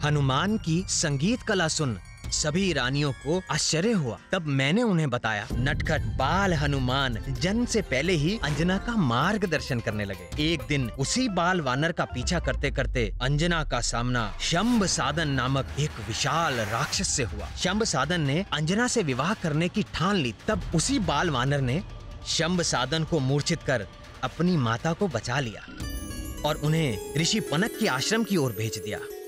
हनुमान की संगीत कला सुन सभी रानियों को आश्चर्य हुआ। तब मैंने उन्हें बताया, नटखट बाल हनुमान जन्म से पहले ही अंजना का मार्गदर्शन करने लगे। एक दिन उसी बाल वानर का पीछा करते करते अंजना का सामना शंभ साधन नामक एक विशाल राक्षस से हुआ। शंभ साधन ने अंजना से विवाह करने की ठान ली। तब उसी बाल वानर ने शंभ साधन को मूर्छित कर अपनी माता को बचा लिया और उन्हें ऋषि पनक के आश्रम की ओर भेज दिया।